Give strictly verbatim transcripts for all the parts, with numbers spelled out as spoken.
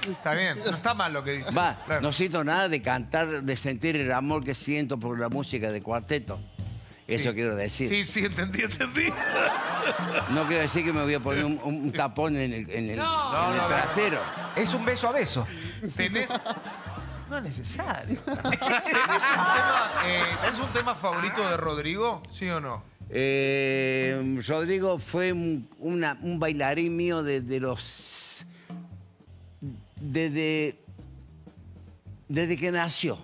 Está bien, no está mal lo que dice. Va, Claro. no siento nada de cantar, de sentir el amor que siento por la música de cuarteto. Eso Sí. quiero decir. Sí, sí, entendí, entendí. No quiero decir que me voy a poner un, un tapón en el, en el, No. en el No, no, trasero. Es un beso a beso. Tenés... No es necesario. ¿Tenés un, tema, eh, ¿Tenés un tema favorito de Rodrigo? ¿Sí o no? Eh, Rodrigo fue un, una- un bailarín mío desde los... Desde... Desde que nació.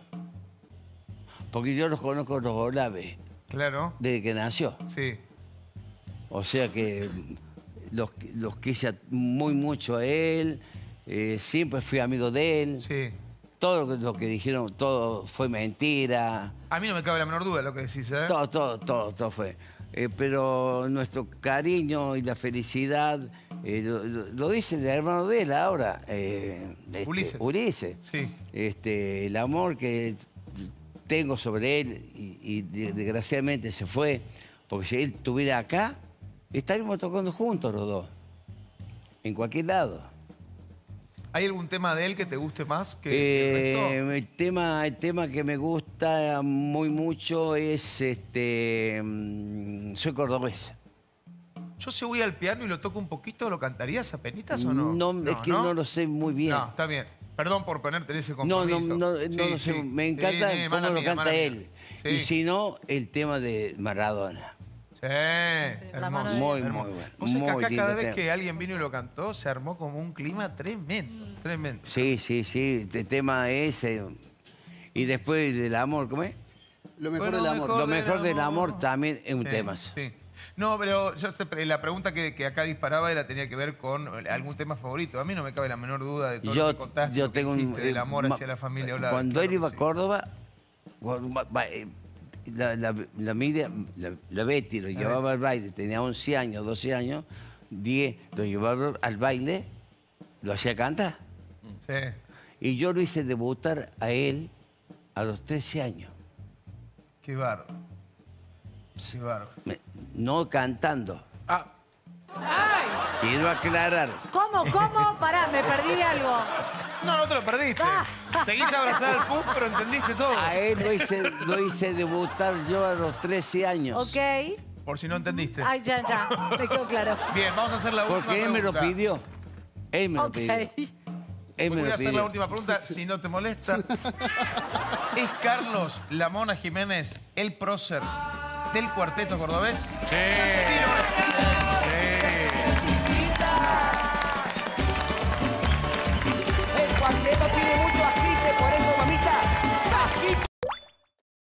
Porque yo los conozco los Olaves Claro. desde que nació. Sí. O sea que los, los quise muy mucho a él. eh, siempre fui amigo de él. Sí. Todo lo que, lo que dijeron, todo fue mentira. A mí no me cabe la menor duda de lo que decís, ¿eh? Todo, todo, todo, todo fue. Eh, pero nuestro cariño y la felicidad, eh, lo, lo- lo dice el hermano de él ahora. eh, este, Ulises. Ulises. Sí. Este, el amor que tengo sobre él y, y de- desgraciadamente se fue, porque si él estuviera acá, estaríamos tocando juntos los dos, en cualquier lado. ¿Hay algún tema de él que te guste más que, que Eh, el resto? el, tema, el tema que me gusta muy mucho es este. mm, Soy cordobés. Yo si voy al piano y lo toco un poquito, ¿lo cantarías a penitas o no? No, es que no lo sé muy bien. No, está bien. Perdón por ponerte en ese No, compromiso. no, no, no Sí, lo sé. sí. Me Sí, encanta sí, cómo mala lo mía, canta mala mía. él. Sí. Y si no, el tema de Maradona. Sí, hermoso. mano de Muy, hermoso. muy bueno. Vos sabés que Muy acá cada lindo vez tema. que alguien vino y lo cantó, se armó como un clima tremendo, tremendo. Sí, sí, sí. El tema ese. Y después del amor, ¿cómo es? Lo mejor Bueno, del amor. mejor Lo mejor del amor amor. también es un Sí, tema. sí. No, pero yo te- la pregunta que, que acá disparaba era tenía que ver con algún tema favorito. A mí no me cabe la menor duda de todo Yo, lo que contaste, yo lo que tengo un, dijiste, del eh, amor ma- hacia la familia. Bla, Cuando claro él que iba a sí. Córdoba, cuando va- va, eh, la, la, la, Miriam- la- la Betty lo llevaba al baile, tenía once años, doce años, diez, lo llevaba al baile, lo hacía cantar. Sí. Y yo lo hice debutar a él a los trece años. Qué bárbaro. Qué bárbaro. Me- no cantando. Ah, Quiero aclarar. ¿Cómo, cómo? Pará, me perdí de algo. no, no te lo perdiste. Seguís a abrazar al puff, pero entendiste todo. A él lo hice, lo hice debutar yo a los trece años. Ok. Por si no entendiste. Ay, ya, ya. Me quedó claro. Bien, vamos a hacer la última Porque él me lo pregunta. pidió. Él me lo Ok. pidió. Él me Voy lo a hacer pidió. la última pregunta, si no te molesta. ¿Es Carlos La Mona Jiménez el prócer del cuarteto cordobés? Sí. Sí, lo es. El cuarteto tiene